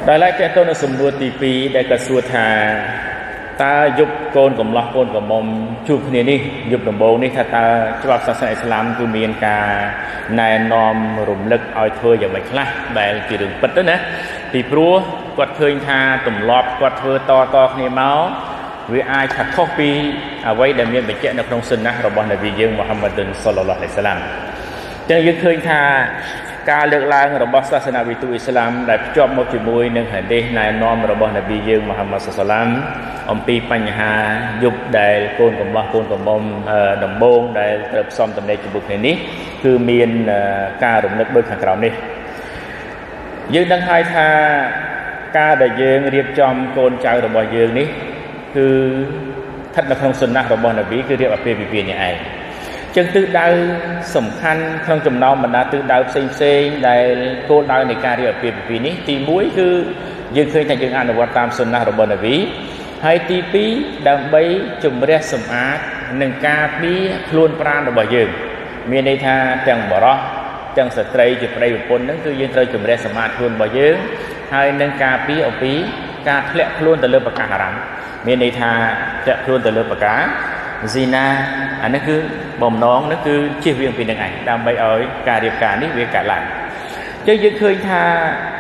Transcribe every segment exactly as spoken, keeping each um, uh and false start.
đại lại cái tôi nó sum bùa tì pì đại cả suốt hà ta giúp côn cùng lo côn cùng mồm chụp này đi giúp đồng bộ đi thật ta choศาสนาอิสลามคือมีการนายนอมรุมลึกเอาเธออย่างไรคลาแต่จีดึงปัดด้วยนะตีปลัวกดเคยทาตุ่มลอบกดเธอต่อต่อเนี่ยเมาวิไอขัดข้อปีเอาไว้เดิมเมียนไปเจ้าในครองสุนนะเราบอกในวิญญาณมุฮัมมัดศ็อลลัลลอฮุอะลัยฮิวะซัลลัมจึงยังเคยทาการเลือกลางเราบอกศาสนาวิทูอิสลามได้จบมาจุมวยหนึ่งหันเดนายนอมเราบอกในวิญญาณมุฮัมมัดศ็อลลัลลอฮุอะลัยฮิวะซัลลัมอมปีปัญหายุบได้โกนกับว่าโกนกับมอมดำบงได้เติบซ้อมตำแหน่งจุบุกในนี้คือมีนการรำลึกเบิกขังเรานี่ยืนดังไฮทาการได้ยืนเรียบจอมโกนเจ้าเราบอกยืนนี้คือทัศนคติสุนนะเราบอกในวิคือเรียกว่าเปรียบเปรียบอย่างไรจึงตื้อดาวสำคัญครั้งจำนองบรรดาตื้อดาวเซ็งเซ็งได้โกนดาวในการเรียกเปรียบเปรียบนี้ตีมุ้ยคือยืนเคยแต่ยืนอ่านวัตตามสุนนะเราบอกในวิให้ตีปีดังใบจุ่มเรียสมาร์หนึ่งกาปีคล้วนปราณเราบอกยืนมีในทางจังบ่รอจังสตรีจุดประโยชน์ผลนั่นคือยืนเตยจุ่มเรียสมาร์คล้วนบอกยืนให้หนึ่งกาปีเอาปีการเละคล้วนแต่เลือกปากกาหรังมีในทางจะคล้วนแต่เลือกปากกาจีน่าอันนั้นคือบ่มน้องนั่นคือเชี่ยวเวียงเป็นยังไงดังใบเอาการเรียบการนี้เวียงการหลังจะยืนเคยทา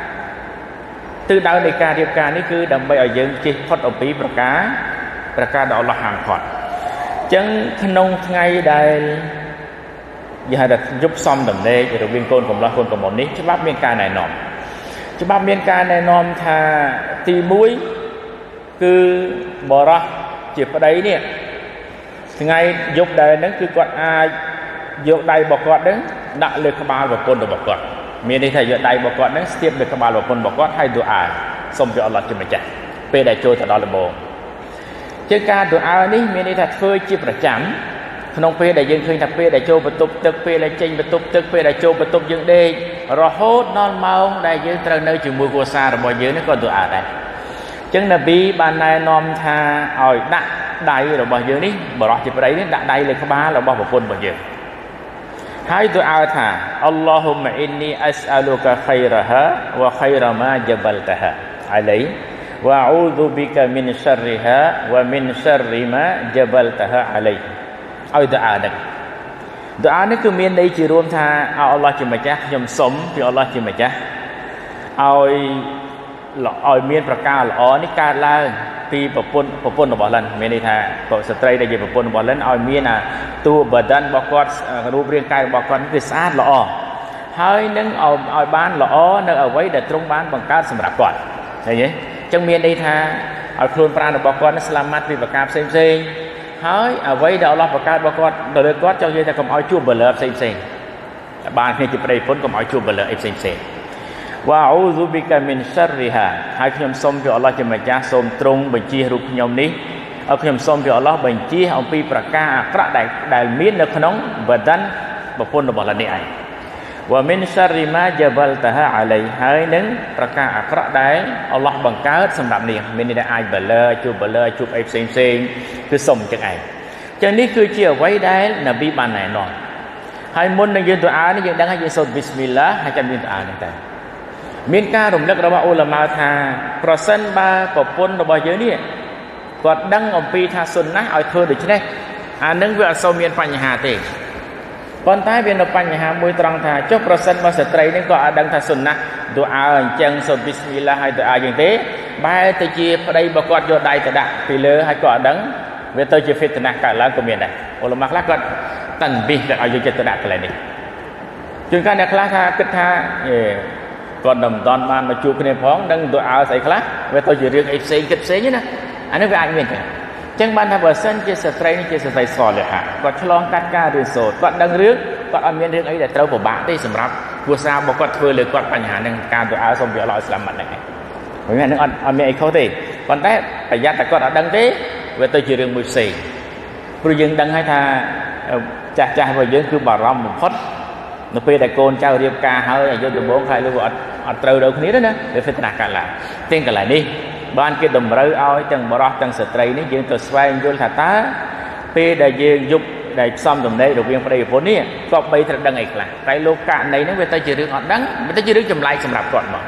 từ đầuในการเรียบการนี่คือดำไปเอายังจีพอดเอาปีประกาประกาดอกละหางพอดจังขนมไงได้อย่าได้ยุบซ้อมดำเนินอย่าได้วิ่งโกนกับละคนกับหมดนี้ฉบับเมียนการแน่นอนฉบับเมียนการแน่นอนทาตีมุ้ยคือบอระจีบประเดี๋ยวเนี่ยไงยุบได้นั่นคือกอดอายยุบได้บอกกอดนั้นดักเลยขบาบอกคนตัวบอกกอดมีในไทยเยอะใดบอกก่อนนั้นเทียบเด็กขบาลบอกคนบอกว่าให้ดูอ่านสมเด็จอัลลอฮฺจุลจักรเป็นได้โจทย์ตลอดโบเจ้าการดูอ่านนี้มีในไทยเคยจีประจำขนมเป็นได้ยังเคยทำเป็นได้โจประตูตึกเป็นได้เจงประตูตึกเป็นได้โจประตูยังเด็กรอโฮดนอนเมาได้ยังตระเนยจุมือกัวซาระบอยยังนี่ก็ดูอ่านได้จังนบีบานนายนอมทาอ่อยดักได้ระบอยยังนี่บอกว่าจีประเดี๋ยวนี้ดักได้เลยขบาระบอยบอกคนบอกยังให้ตัวอาถาอัลลอฮุมะอินนีอัสอัลุกะขัยระฮะวะขัยระมาจับลตะฮะอะลัยวะอูซุบิกะมินชัรริฮะวะมินชัรริมาจับลตะฮะอะลัยเอาตัวอาดักตัวอานี่คือมีในจีรวมทาเอาอัลลอฮ์จิมะจ๊ะยมสมที่อัลลอฮ์จิมะจ๊ะเอาเอาเมียนประกาศอ๋อนี่การล่าตีปะปนปะปนบอลลันเมียนในทางก็สตรีได้ยินปะปนบอลลันเอาเมียนอ่ะตัวบัดดันบอกกอดรูปเรียงกายบอกกอดคือสะอาดหล่อให้นึงเอาเอาบ้านหล่อนึงเอาไว้เด็ดตรงบ้านบังการสำหรับกอดอย่างนี้จังเมียนในทางเอาโคลนปราณบอกกอดนัสลามัดมีประกาศเซ็งเซ็งให้เอาไว้เดี๋ยวเราประกาศบอกกอดโดยกอดเจ้าเยอะแต่ก็เอาจูบเบลล์เซ็งเซ็งบ้านที่จะไปพ้นก็เอาจูบเบลล์เซ็งเซ็งว่าอูซุบิกะมินชัรริฮะให้ขยมส้มที่อัลลอฮฺจะมาจ้าส้มตรงบัญชีรูปขยมนี้เอาขยมส้มที่อัลลอฮฺบัญชีเอาปีประกาศกระได้ได้มีนในขนมบัดดันบุพนบอกละนี่ไอว่ามินชัรริมาจับลตะฮะอะไรให้นั้นประกาศกระได้อัลลอฮฺบังคับสำหรับนี่มินได้ไอเบลเลจูบเบลเลจูบไอเซงเซงคือส้มจากไอจากนี้คือเชื่อไว้ได้นบีบานไหนนอนให้มุนในยืนตัวอานี่ยังดังให้ยืนสดบิสมิลลาห์ให้จำยืนตัวอานั่นแต่มีการรวมเล็กระว่าอุลามะทาเพราะสันบาปปนระบายเยอะนี่กอดดังอมปีทาสุนนะเอาเธอดูใช่ไหมอันนึงเวลาโซเมียนปัญหาเตะก่อนท้ายเป็นปัญหามวยตรังทาเจ้าประสันมาสตรีนี่ก็ดังทาสุนนะดูอาจังสดบิสมิลลาห์ให้ตัวอาอย่างเตะบายตะจีบได้บอกกอดโยดได้แต่ดะปีเลอให้กอดดังเวทจะฟิตนะกันแล้วก็มีอะไรอุลามะละก็ตันบิแต่เอาอยู่จะตระกันเลยนี่จนการเนี่ยคลาทาคิดทาเอก่อนดำตอนมามาจูบในพ้องดังตัวอาใส่คลาเวทจะเรียกไอ้เซงกิดเซงนี่นะอันนี้เป็นอันนี้กันจังบ้านทำแบบเส้นเจสตรีนี่เจสตรีสอนเลยฮะก็ฉลองการการเรียนโสดก็ดังเรื่องก็เอาเมียนเรื่องไอ้แต่เต้าปบ้าได้สำหรับผู้สาวบอกก็เธอเลยก็ปัญหาในการตัวอาสมเดียวเราอิสลามมันไงเพราะงั้นนึกเอาเมียไอ้เขาตีตอนแรกประหยัดแต่ก็ดังเต้เวทจะเรื่องมือเซงผู้ยังดังให้ทาจ่าจ่าผู้ยังคือบารมพดนกเปย์แต่โกนเจ้าเรียบกาเฮ้ยยศตัวโบใครรู้ว่าอัตราเดิมคนนี้ด้วยนะเดี๋ยวฟิตนักกันละเต้นกันหลายนี่บ้านเกิดดมเรือเอาจังบารอจังสตรีนี่ยืนตัวสวายยืนถ่าตาเปย์ได้ยืนยุบได้ซ้ำตรงนี้ดอกเบี้ยประเดี๋ยวผลนี่ก็ไปทางดังอีกละไปโลกาในนั้นเวทจะเรื่องอ่อนดังเวทจะเรื่องจำลายสำหรับก่อนมา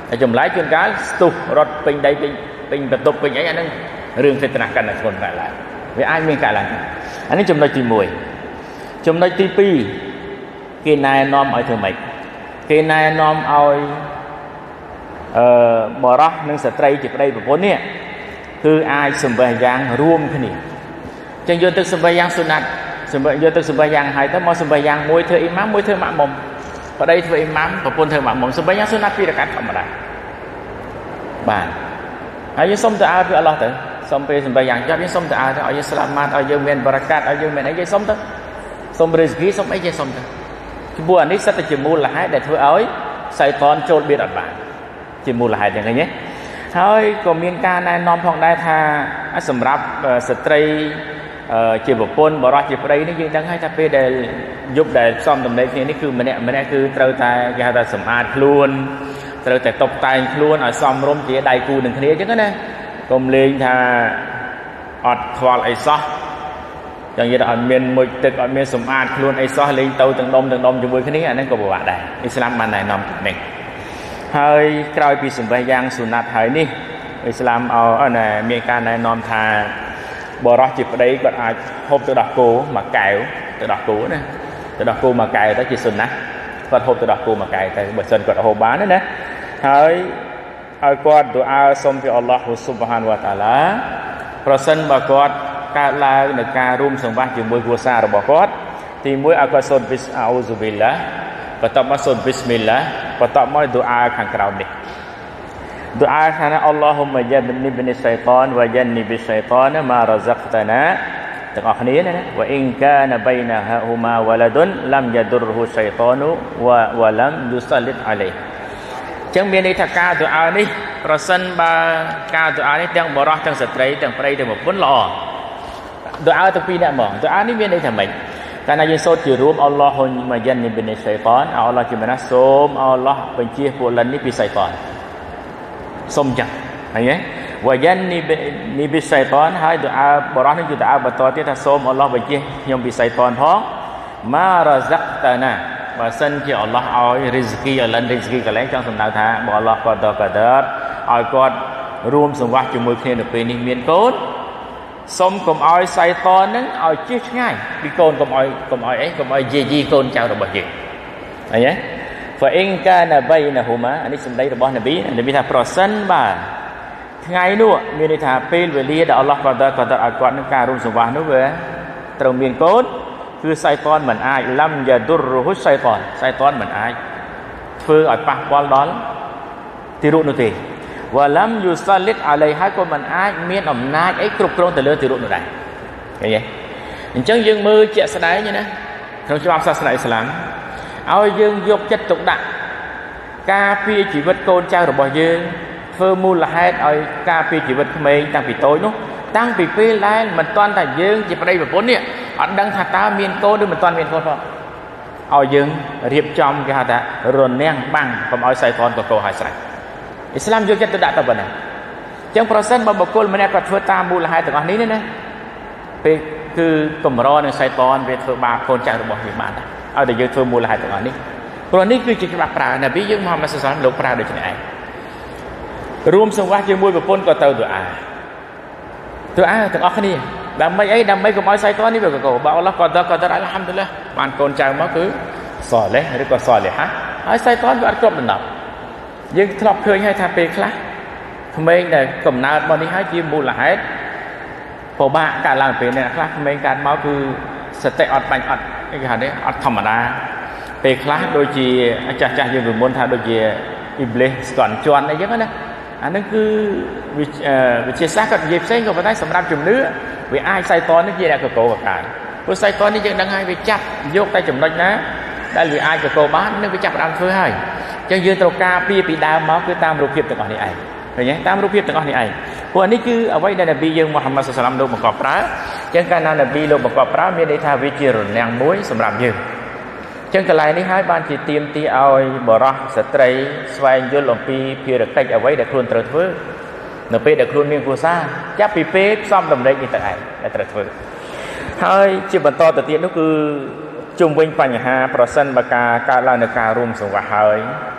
ចម្លែកជួនកាលស្ទុះរត់ពេញដីពេញពេញបន្ទប់ពេញអីអាហ្នឹងរឿងសេតនាកាន់តែធ្ងន់តែឡើយវាអាចមានកើតឡើងអានេះចំណុចទីមួយចំណុចទីពីរគេណែនាំឲ្យធ្វើម៉េចគេណែនាំឲ្យអឺបរោះនិងស្ត្រីជាប្តីប្រពន្ធនេះគឺអាចសម្បះយ៉ាងរួមគ្នាចឹងយកទឹកសម្បះយ៉ាងសុណាត់សម្បះយកទឹកសម្បះយ៉ាងហើយទៅមកសម្បះយ៉ាងមួយធ្វើអ៊ីម៉ាមមួយធ្វើម៉ាក់មុំប្តីធ្វើអ៊ីម៉ាមប្រពន្ធធ្វើម៉ាក់មុំសម្បះយ៉ាងសុណាត់ពីរកាត់ធម្មតាបាទហើយយើងសុំទៅអើពីអល់ឡោះទៅសុំពេលសម្បះយ៉ាងចប់យើងសុំទៅអើទៅឲ្យយើងស្លាប់ម៉ាត់ឲ្យយើងមានបរិកាត់ឲ្យយើងមានអីយើងសុំទៅសុំរិស្គីសុំអីយើងសុំទៅព្រោះអានេះសិតតែជាមូលហេតុដែលធ្វើឲ្យសៃតានចូលបៀតអត់បានជាមូលហេតុយ៉ាងនេះហើយក៏មានការណែនាំផងដែរថាសម្រាប់ស្ត្រីជាប្រពន្ធបរោះជាប្តីនេះយើងដឹងហើយថាពេលដែលយប់ដែលផ្សំដំណេកគ្នានេះគឺម្នាក់ម្នាក់គឺត្រូវតែគេហៅថាសម្អាតខ្លួនត្រូវតែតុបតែងខ្លួនឲ្យសមរម្យជាដៃគូនឹងគ្នាអញ្ចឹងណាកុំលេងថាអត់ខ្វល់អីសោះចឹងនិយាយថាអត់មានមុជទឹកអត់មានសម្អាតខ្លួនអីសោះលេងទៅទាំងដុំទាំងដុំជាមួយគ្នាអាហ្នឹងក៏ពិបាកដែរអ៊ីស្លាមបានណែនាំនេះហើយក្រោយពីសម្បះយ៉ាងសុណាត់ហើយនេះអ៊ីស្លាមឲ្យណែមានការណែនាំថាបរោះជាប្តីគាត់អាចហូបទៅដោះគោមួយកែវទៅដោះគោណាទៅដោះគោមួយកែវទៅជាសុណាត់គាត់ហូបទៅដោះគោមួយកែវទៅបើមិនគាត់ហូបបានណាហើយឲ្យគាត់ទូអាសុំពីអល់ឡោះស៊ុបហានវតាឡាប្រសិនបើគាត់កើតឡើងនៅការរួមសង្វាស់ជាមួយគ្រួសាររបស់គាត់ទីមួយឲ្យគាត់សូត្រប៊ីសអ៊ូស៊ុប៊ីឡាបន្ទាប់មកសូត្រប៊ីស្មិលឡាបន្ទាប់មកទូអាខាងក្រោមនេះទូអាថាអល់ឡោហ៊ុம்மយ៉ាបនីបនីសៃតានវ៉ាយ៉ានីប៊ីសៃតានម៉ារ៉ាហ្សាក់តាណាទាំងអស់គ្នាណាវ៉ាអ៊ីនកានបៃណាហាហ៊ូម៉ាវ៉ាឡាឌុនឡាំយ៉ាឌុរហ៊ូសៃតានវ៉ាវ៉ាឡាំយូសាលិតអាឡៃចឹងមានន័យថាការទូអានេះប្រសិនបើការទូអានេះទាំងបរោះទាំងស្ត្រីទាំងប្តីទាំងប្រពន្ធល្អទូអាទាំងពីរអ្នកហ្មងទូអានេះមានន័យថាម៉េចកាលណាយើងសូត្រជារួមអល់ឡោហ៊ុម៉ាយ៉ានីបនីសៃតានអល់ឡោះជាម្នាក់សូមអល់ឡោះបញ្ជាពួកលិននេះពីសៃតានសូមចឹងហើយវ៉ាយ៉ានីនីប៊ីសៃតានហើយទូអាបរោះនេះគឺទូអាបន្តទៀតថាសូមអល់ឡោះបញ្ជាខ្ញុំពីសៃតានផងម៉ារ៉ាហ្សាក់តាណាបើសិនជាអល់ឡោះឲ្យរីស្គីឲ្យលិនរីស្គីកន្លែងចង់សំដៅថាបើអល់ឡោះគាត់ដល់កាដាតឲ្យគាត់រួមសង្វាស់ជាមួយគ្នានៅពេលនេះមានកូនសូមកុំឲ្យសៃតានហ្នឹងឲ្យជិះឆ្ងាយពីកូនកុំឲ្យកុំឲ្យអីកុំឲ្យយាយីកូនចៅរបស់យើងអីហ៎ fa in kana bainahuma អានេះសម្ដីរបស់នប៊ីនប៊ីថាប្រសិនបើថ្ងៃនោះមានន័យថាពេលវេលាដែលអល់ឡោះគាត់ដល់គាត់ឲ្យគាត់នឹងការរួមសង្វាស់នោះវាត្រូវមានកូនគឺសៃតានមិនអាចឡាំយ៉ាឌុរហ៊ូសៃតានសៃតានមិនអាចធ្វើឲ្យប៉ះពាល់ដល់ទីរុនោះទេវ៉ាឡាំយូសាលិតអាឡៃហើយក៏មិនអាចមានអំណាចអីគ្រប់គ្រងទៅលើទីរុនោះដែរឃើញទេអញ្ចឹងយើងមើលជាក់ស្ដែងណាក្នុងច្បាប់សាសនាអ៊ីស្លាមឲ្យយើងយកចិត្តទុកដាក់ការពារជីវិតកូនចៅរបស់យើងធ្វើមូលហេតុឲ្យការពារជីវិតក្មេងតាំងពីតូចនោះតាំងពីពេលដែលមិនទាន់តែយើងជាប្តីប្រពន្ធនេះអត់ដឹងថាតើមានកូនឬមិនទាន់មានកូនផងឲ្យយើងរៀបចំគេហៅថារនាំងបាំងកុំឲ្យសៃតានកកោហើយស្រេចអ៊ីស្លាមយកចិត្តទុកដាក់ទៅប៉ុណ្ណាអញ្ចឹងប្រសិនបើបុគ្គលម្នាក់គាត់ធ្វើតាមមូលហេតុទាំងអស់នេះណាពេលគឺកម្រនឹងសៃតានវាធ្វើបាបកូនចៅរបស់យើងបានដែរឲ្យតែយើងធ្វើមូលហេតុទាំងអស់នេះព្រោះនេះគឺជាច្បាប់ប្រើនប៊ីយើងមូហាម៉ាត់សល្លឡោះលោកប្រើដូចនេះឯងរួមសង្វាស់ជាមួយប្រពន្ធក៏ទៅទូអាទូអាទាំងអស់គ្នាដើម្បីអីដើម្បីកុំឲ្យសៃតាននេះវាកកោបើអល់ឡោះក៏ដល់ក៏ដល់អល់ហាំឌុលឡាបានកូនចៅមកគឺសអលេះឬក៏សអលេហាហើយសៃតានវាអត់គ្រប់ដំណប់យើងធ្លាប់ឃើញហើយថាពេលខ្លះក្មេងដែលកំណើតមកនេះហើយជាមូលហេតុពិបាកកើតឡើងពេលនេះខ្លះក្មេងកើតមកគឺសតិអត់បាញ់អត់គេហៅនេះអត់ធម្មតាពេលខ្លះដូចជាចាស់ចាស់យើងពីមុនថាដូចជាអ៊ីប្លេសស្គន់ជន់អីចឹងណាអានឹងគឺវិទ្យាសាស្ត្រគាត់និយាយផ្សេងក៏ប៉ុន្តែសម្រាប់ជំនឿវាអាចសៃតាននេះជាអ្នកកកោកកើតព្រោះសៃតាននេះយើងដឹងហើយវាចាប់យកតែចំណុចណាដែលវាអាចកកោបាននឹងវាចាប់ផ្ដើមធ្វើហើយអញ្ចឹងយើងត្រូវការពីពីដើមមកគឺតាមរូបភាពទាំងអស់នេះឯងឃើញទេតាមរូបភាពទាំងអស់នេះឯងព្រោះនេះគឺអ្វីដែលនប៊ីយើងមូហាម៉ាត់សល្លឡោះលោកបង្កប់ប្រើអញ្ចឹងកាលណានប៊ីលោកបង្កប់ប្រើមានន័យថាវាជារនាំងមួយសម្រាប់យើងអញ្ចឹងកន្លែងនេះហើយបានជាទៀមទីឲ្យបរោះស្ត្រីស្វែងយល់អំពីភារកិច្ចអ្វីដែលខ្លួនត្រូវធ្វើនៅពេលដែលខ្លួនមានគ្រួសារចាប់ពីពេលផ្សំដំណេកនេះទៅឯងដែលត្រូវធ្វើហើយជាបន្តទៅទៀតនោះគឺជុំវិញបញ្ហាប្រសិនបើការកើតឡើងនៃការរួមសង្វាស់ហើយ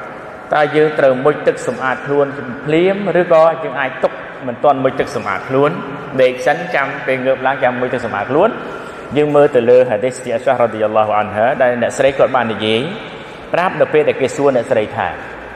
ta dương từ môi tức sum ạt luôn liếm rồi có chừng ai tục mình toàn môi tức sum ạt luôn để sánh trăm về ngược lang trăm môi tức sum ạt luôn nhưng mơ từ lơ hadith Aisha radhiyallahu anha đây là sấy cột bàn gì prap được về để cái xuân để sấy thải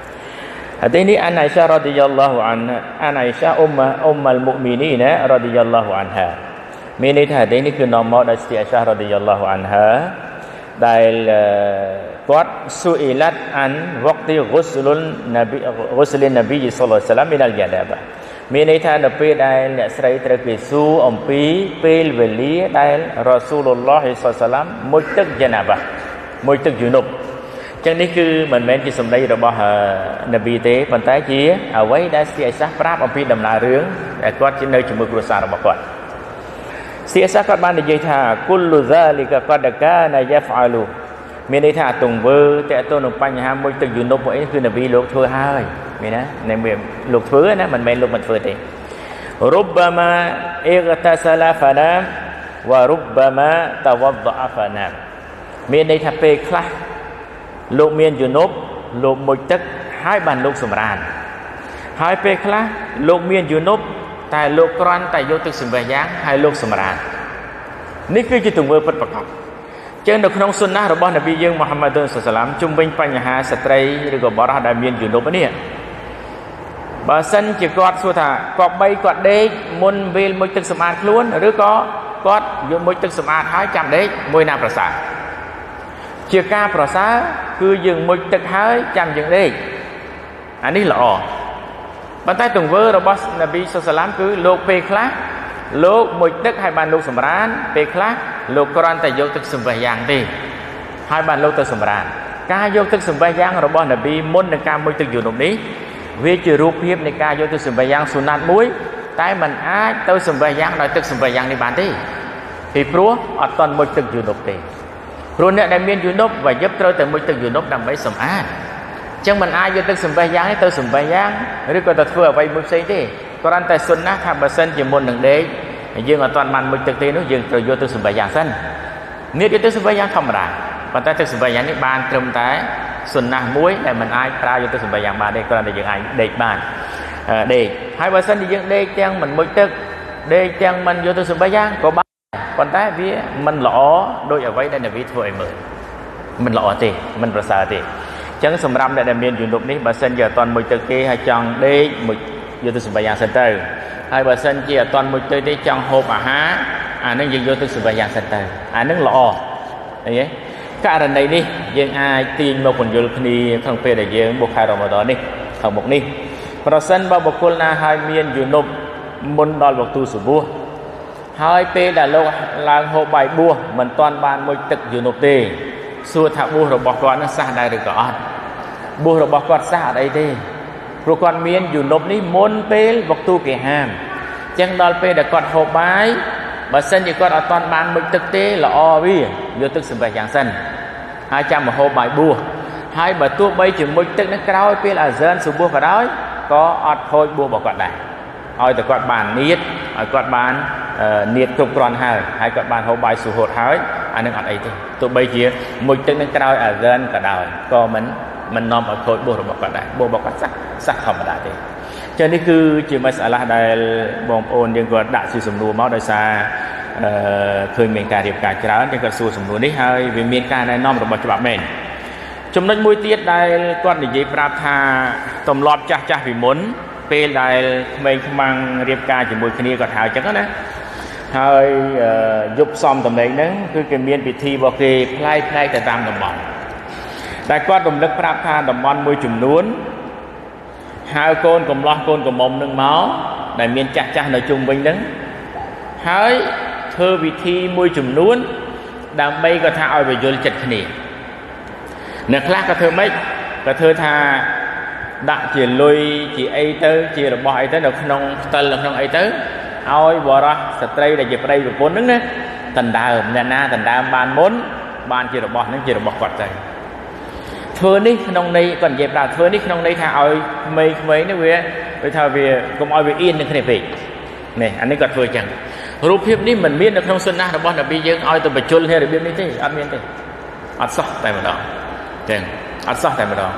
hadith ini an Aisha radhiyallahu anha an Aisha umma ummul mu'minin radhiyallahu anha ini hadith iniคือ normal ដែល Aisha radhiyallahu anha ដែលគាត់ស៊ូអ៊ីឡាត់អានវក្ទីហ្គុស្លុលណាប៊ីហ្គុស្លិនណាប៊ីសល្លឡោះសាឡាមមីនអលយ៉ាដាបាមានន័យថានៅពេលដែលអ្នកស្រីត្រូវគេស៊ូអំពីពេលវេលាដែលរ៉ាស៊ូលឡោះសល្លឡោះសាឡាមមុជទឹកយ៉ាណាបាមុជទឹកយូនុបចឹងនេះគឺមិនមែនជាសម្ដីរបស់ណាប៊ីទេប៉ុន្តែជាអ្វីដែលស្ទីអេសាប្រាប់អំពីដំណើររឿងដែលគាត់ជានៅជាមួយគ្រួសាររបស់គាត់ស្ទីអេសាគាត់បាននិយាយថាគុលលូហ្សាលីកាកដកាណាយ៉ាហ្វអាលូមានន័យថាទង្វើតេតទៅនឹងបញ្ហាមួយទឹកយូនុបអីគឺនប៊ីលោកធ្វើហើយមានណានៅមានលោកធ្វើណាមិនមែនលោកមិនធ្វើទេរុបម៉ាអ៊ីកតាសាឡាហ្វាណាវ៉ារុបម៉ាតវឌអហ្វាណាមានន័យថាពេលខ្លះលោកមានយូនុបលោកមុជទឹកហើយបានលោកសម្រានហើយពេលខ្លះលោកមានយូនុបតែលោកគ្រាន់តែយកទឹកសម្បះយ៉ាងហើយលោកសម្រាននេះគឺជាទង្វើពិតប្រាកដចឹងនៅក្នុងសុនណារបស់នប៊ីយើងមូហាម៉ាត់សល្លឡាមជុំវិញបញ្ហាស្ត្រីឬក៏បរិះដែលមានយូនុបនេះបើសិនជាគាត់សួរថាគាត់បីគាត់ដេកមុនពេលមុជទឹកសម្អាតខ្លួនឬក៏គាត់យកមុជទឹកសម្អាតហើយចាំដេកមួយណាប្រសើរជាការប្រសើរគឺយើងមុជទឹកហើយចាំយើងដេកអានេះល្អប៉ុន្តែទង្វើរបស់នប៊ីសល្លឡាមគឺលោកពេលខ្លះលោកមុជទឹកហើយបានលោកសម្រានពេលខ្លះលោកគ្រាន់តែយកទឹកសម្បះយ៉ាងទេហើយបានលោកទៅសម្រានការយកទឹកសម្បះយ៉ាងរបស់នប៊ីមុននឹងការមុជទឹកយូនុបនេះវាជារូបភាពនៃការយកទឹកសម្បះយ៉ាងសុណាត់មួយតែมันអាចទៅសម្បះយ៉ាងដោយទឹកសម្បះយ៉ាងនេះបានទេពីព្រោះអត់ទាន់មុជទឹកយូនុបទេព្រោះអ្នកដែលមានយូនុបវាយឹបត្រូវតែមុជទឹកយូនុបដើម្បីសម្អាតអញ្ចឹងมันអាចយកទឹកសម្បះយ៉ាងនេះទៅសម្បះយ៉ាងឬក៏ទៅធ្វើអ្វីមួយផ្សេងទេគ្រាន់តែសុណាត់ថាបើសិនជាមុននឹងដេកយើងអត់ទាន់បានមុជទឹកទេនោះយើងត្រូវយកទឹកសម្បះយ៉ាងសិននេះយកទឹកសម្បះយ៉ាងធម្មតាប៉ុន្តែទឹកសម្បះយ៉ាងនេះបានត្រឹមតែសុណាស់មួយដែលมันអាចប្រើយកទឹកសម្បះយ៉ាងបានទេគ្រាន់តែយើងអាចដេកបានដេកហើយបើសិនជាយើងដេកទាំងមិនមុជទឹកដេកទាំងមិនយកទឹកសម្បះយ៉ាងក៏បានប៉ុន្តែវាមិនល្អដូចអ្វីដែលនប៊ីធ្វើឲ្យមើលមិនល្អទេមិនប្រសើរទេអញ្ចឹងសម្រាប់អ្នកដែលមានយូនុបនេះបើសិនជាអត់ទាន់មុជទឹកទេហើយចង់ដេកមុជយកទឹកសម្បះយ៉ាងសិនទៅហើយបើសិនជាអត់ទាន់មុជទឹកទេចង់ហូបអាហារអានឹងយើងយកទឹកសម្បះយ៉ាងសិនទៅអានឹងល្អអីហ៎ករណីនេះយើងអាចទាញមកពន្យល់គ្នាក្នុងពេលដែលយើងបុកខែរ៉ូម៉ាដននេះខាងមុខនេះប្រសិនបើបុគ្គលណាហើយមានយូនុបមុនដល់វគ្គស៊ុបូះហើយពេលដែលលោកឡើងហូបបាយបួសមិនទាន់បានមុជទឹកយូនុបទេសួរថាបួសរបស់គាត់នឹងសះដែរឬក៏អត់បួសរបស់គាត់សះអត់អីទេព្រោះគាត់មានយូនុបនេះមុនពេលវគ្គគេហាមអញ្ចឹងដល់ពេលដែលគាត់ហូបបាយបើសិនជាគាត់អត់ទាន់បានមុជទឹកទេល្អវាយកទឹកសម្បះយ៉ាងសិនហើយចាំមកហូបបាយបួសហើយបើទោះបីជាមុជទឹកនឹងក្រោយពេលអាហ្សានស៊ុបូះក៏ដោយក៏អត់ខូចបួសរបស់គាត់ដែរឲ្យតែគាត់បាននៀតឲ្យគាត់បាននៀតគ្រប់គ្រាន់ហើយហើយគាត់បានហូបបាយស៊ូហូតហើយអានឹងអត់អីទេទោះបីជាមុជទឹកនឹងក្រោយអាហ្សានក៏ដោយក៏មិនមិននាំឲ្យខូចបួសរបស់គាត់ដែរបួសរបស់គាត់សះសះធម្មតាទេចឹងនេះគឺជាមសាឡាដែលបងប្អូនយើងគាត់ដាក់សួរសំណួរមកដោយសារអឺឃើញមានការរៀបការច្រើនចឹងគាត់សួរសំណួរនេះហើយវាមានការណែនាំរបស់ច្បាប់មែនចំណុចមួយទៀតដែលគាត់និយាយប្រាប់ថាទម្លាប់ចាស់ចាស់ពីមុនពេលដែលក្មេងខ្មាំងរៀបការជាមួយគ្នាគាត់ហៅចឹងណាហើយយប់សំតំណែងហ្នឹងគឺគេមានពិធីរបស់គេផ្លែកផ្លែកទៅតាមតំបន់តែគាត់រំលឹកប្រាប់ថាតំបន់មួយចំនួនហៅកូនកំឡោះកូនកំមុំនឹងមកដែលមានចាស់ចាស់នៅជុំវិញហ្នឹងហើយធ្វើវិធីមួយចំនួនដើម្បីគាត់ថាឲ្យវាយល់ចិត្តគ្នាអ្នកខ្លះក៏ធ្វើម៉េចក៏ធ្វើថាដាក់ជាលុយជាអីទៅជារបស់អីទៅនៅក្នុងផ្ទិលនៅក្នុងអីទៅឲ្យបរិះស្ត្រីដែលជាប្តីប្រពន្ធហ្នឹងណាដណ្ដើមអ្នកណាដណ្ដើមបានមុនបានជារបស់ហ្នឹងជារបស់គាត់ទៅធ្វើនេះក្នុងន័យគាត់និយាយប្រាប់ធ្វើនេះក្នុងន័យថាឲ្យក្មេងៗនេះវាដូចថាវាកុំឲ្យវាអៀននឹងគ្នាពេកនេះអានេះគាត់ធ្វើចឹងរូបភាពនេះមិនមាននៅក្នុងសុណារបស់នប៊ីយើងឲ្យទៅបញ្ជុលគ្នារបៀបនេះទេអត់មានទេអត់សោះតែម្ដងចឹងអត់សោះតែម្ដង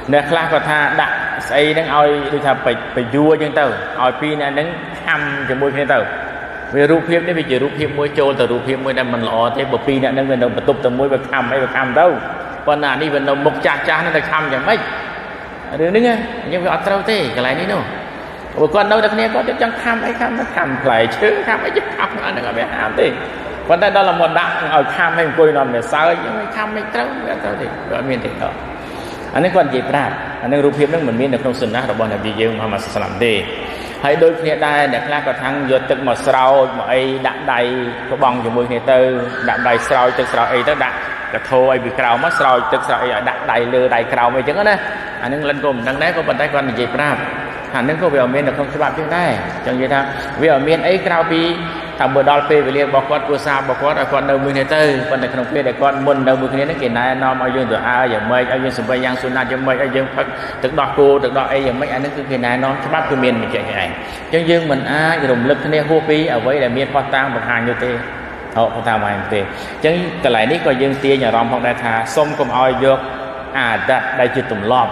nè khác có tha đặt xây đang oi đi thà phải phải vua chân tàu oi pi nè đang thăm cho môi phe tàu về rụp hiệp đấy vì chỉ rụp hiệp môi trôi từ rụp hiệp môi đang mình lọ thế bờ pi nè đang về đồng bật tục từ môi bật thăm hay bật thăm đâu còn là đi về đồng một cha cha nó được thăm chẳng mấy đừng đứng nhưng mà trâu thế cái này đi đâu một con đâu được nè có chắc chắn thăm hay thăm nó thăm lại chứ thăm ấy chứ thăm anh đừng có bé thăm thế còn đây đó là một đạo ở thăm hay coi nằm để sao nhưng mà thăm hay trâu trâu thì gọi miền thì thở anh ấy còn gì ra anh ấy rụp hiệp nó mình miền được trong sân đó là bọn là gì dương mà làm đi hãy đôi khi đây để là có thằng vô tức một sau mà ấy đặt đầy có bong cho mười ngày tư đặt đầy sau tức sau ấy tức đặt là thôi bị cào mất sau tức sau ấy đặt đầy lừa đầy cào mấy chứ đó anh ấy lên cùng đằng đấy có bàn tay con là gì ra anh ấy có về ở miền được không các bạn chúng đây chẳng vậy ta về ở miền ấy cào bị thằng bờ đo phê về liền bọc quạt của sao bọc quạt ở con đầu mười ngày tư còn để không phê để con môn đầu mười ngày nó kỹ này nó ở dương từ a giờ mấy ở dương sân bay giang xuân na cho mấy ở dương phật thực đo cô thực đo ấy giờ mấy anh ấy cứ kỹ này nó các bạn cứ miền mình chạy này chẳng dương mình a dùng lực này hô phí ở với là miền khoa tang một hàng như thế họ không tham hàng thế chẳng cái lại ní coi dương tia nhà rong phong đại thà xông cùng oi dược à đặt đại chữ tùng lọp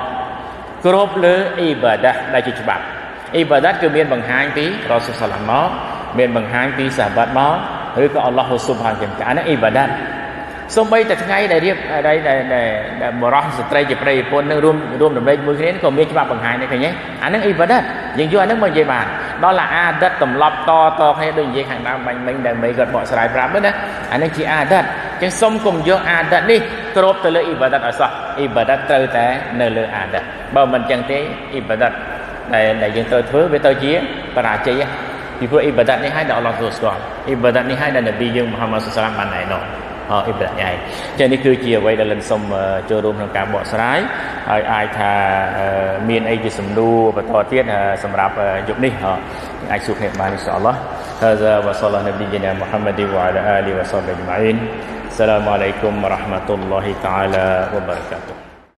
cướp lứa ibadah đại chữ bạc ibadah cứ miền bằng hai tí rồi sự làm nó miền bằng hai tí xả bát nó hứa có Allah subhanahu wa ta'ala ibadah xong bây giờ ngay đại điệp đây đây đây đây bờ rong sợi trai chụp đây pôn nó rôm rôm đầm đây mười cái còn miền chữ bạc bằng hai này phải nhé anh ấy ibadah nhưng chưa anh ấy mới về bàn đó là a đất tầm lọp to to hay đừng gì hàng năm mình mình để mấy gật bỏ sài rạp đó anh ấy chỉ a đất chứ xong cùng vô a đất đi cướp từ lưỡi ibadah ở sao ibadah từ té nơi lưỡi a đất bao mình chẳng thế ibadah này này dân tôi thưa với tôi chia para chia thì vừa ibadat này hai đạo Allah Subhanahu ibadat này hai đạo Nabi dương Muhammad sallallahu alaihi wasallam này nọ họ ibadat này cho nên cứ chia vậy là lần xong cho rôm trong cả bộ sái ai ai thà miền ai chỉ sầm đu và to tiết sầm rạp dục đi họ ai chụp hệ bàn insyaallah hadza wa sallallahu nabiyyina Muhammadi wa ala alihi wa sahbihi ajma'in assalamu alaikum warahmatullahi taala wabarakatuh.